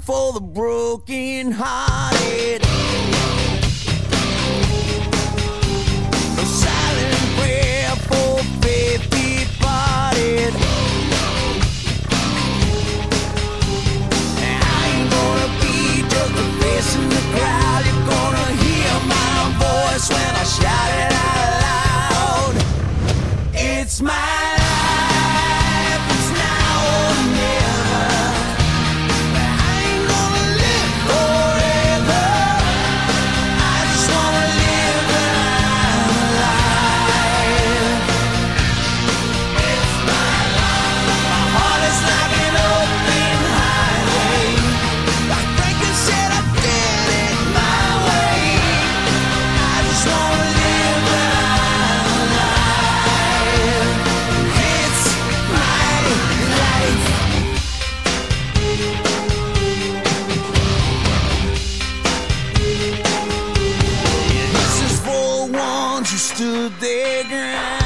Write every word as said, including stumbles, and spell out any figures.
for the broken hearted. A silent prayer for faith departed. And I ain't gonna be just a face in the crowd. You're gonna hear my voice when I shout it out loud. It's my life, it's now or never. I ain't gonna live forever. I just wanna live when I'm alive. It's my life. My heart is like an open highway. Like Franklin said, I did it my way. I just wanna live when I'm alive. It's my life. This is for the ones who stood their ground.